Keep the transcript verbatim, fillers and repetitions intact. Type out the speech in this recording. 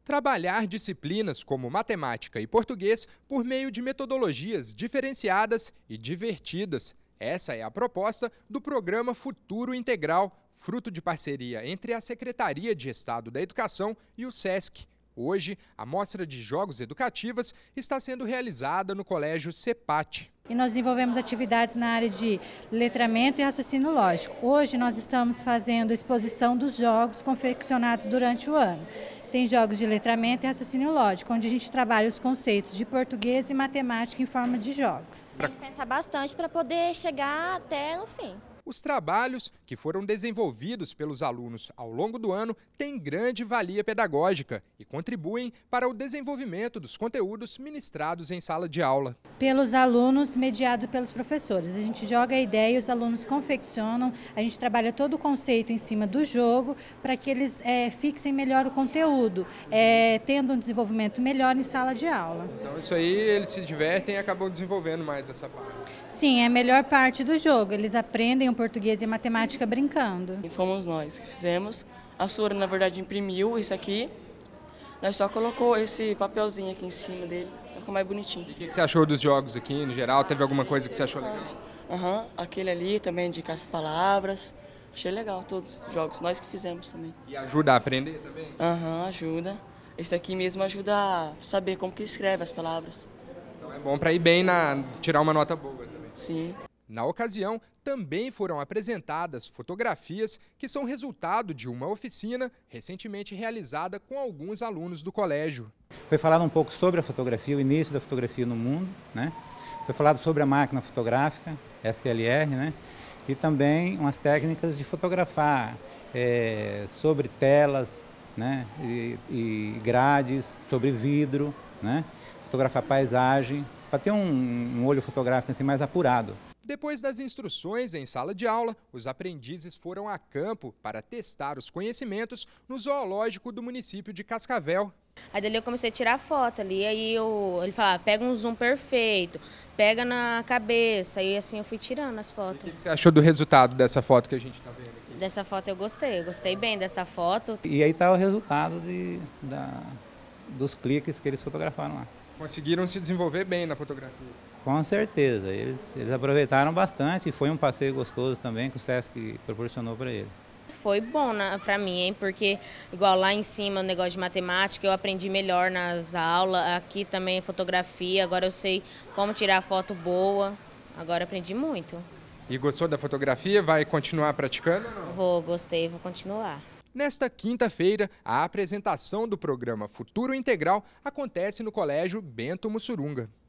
Trabalhar disciplinas como matemática e português por meio de metodologias diferenciadas e divertidas. Essa é a proposta do programa Futuro Integral, fruto de parceria entre a Secretaria de Estado da Educação e o SESC. Hoje, a mostra de jogos educativas está sendo realizada no Colégio CEPAT. E nós desenvolvemos atividades na área de letramento e raciocínio lógico. Hoje nós estamos fazendo a exposição dos jogos confeccionados durante o ano. Tem jogos de letramento e raciocínio lógico, onde a gente trabalha os conceitos de português e matemática em forma de jogos. Tem que pensar bastante para poder chegar até no fim. Os trabalhos, que foram desenvolvidos pelos alunos ao longo do ano, têm grande valia pedagógica e contribuem para o desenvolvimento dos conteúdos ministrados em sala de aula. Pelos alunos, mediado pelos professores. A gente joga a ideia e os alunos confeccionam, a gente trabalha todo o conceito em cima do jogo para que eles é, fixem melhor o conteúdo, é, tendo um desenvolvimento melhor em sala de aula. Então isso aí, eles se divertem e acabam desenvolvendo mais essa parte. Sim, é a melhor parte do jogo, eles aprendem o português e matemática brincando. E fomos nós que fizemos. A Sora, na verdade, imprimiu isso aqui. Nós só colocou esse papelzinho aqui em cima dele, ficou mais bonitinho. E o que você achou dos jogos aqui, no geral? Teve alguma coisa que você achou legal? Aham, uhum, aquele ali também de caça-palavras. Achei legal todos os jogos, nós que fizemos também. E ajuda a aprender também? Aham, uhum, ajuda. Esse aqui mesmo ajuda a saber como que escreve as palavras. Então é bom para ir bem, na tirar uma nota boa também. Sim. Na ocasião, também foram apresentadas fotografias que são resultado de uma oficina recentemente realizada com alguns alunos do colégio. Foi falado um pouco sobre a fotografia, o início da fotografia no mundo, né? Foi falado sobre a máquina fotográfica, S L R, né? E também umas técnicas de fotografar, é, sobre telas, né? E, e grades, sobre vidro, né? Fotografar paisagem, para ter um, um olho fotográfico assim mais apurado. Depois das instruções em sala de aula, os aprendizes foram a campo para testar os conhecimentos no zoológico do município de Cascavel. Aí dali eu comecei a tirar foto ali, aí eu, ele falava, pega um zoom perfeito, pega na cabeça, e assim eu fui tirando as fotos. E o que você achou do resultado dessa foto que a gente está vendo aqui? Dessa foto eu gostei, eu gostei bem dessa foto. E aí está o resultado de, da, dos cliques que eles fotografaram lá. Conseguiram se desenvolver bem na fotografia. Com certeza, eles, eles aproveitaram bastante e foi um passeio gostoso também que o SESC proporcionou para eles. Foi bom né, para mim, hein, porque igual lá em cima o negócio de matemática eu aprendi melhor nas aulas, aqui também fotografia, agora eu sei como tirar foto boa, agora aprendi muito. E gostou da fotografia? Vai continuar praticando ou não? Vou, gostei, vou continuar. Nesta quinta-feira, a apresentação do programa Futuro Integral acontece no Colégio Bento Mussurunga.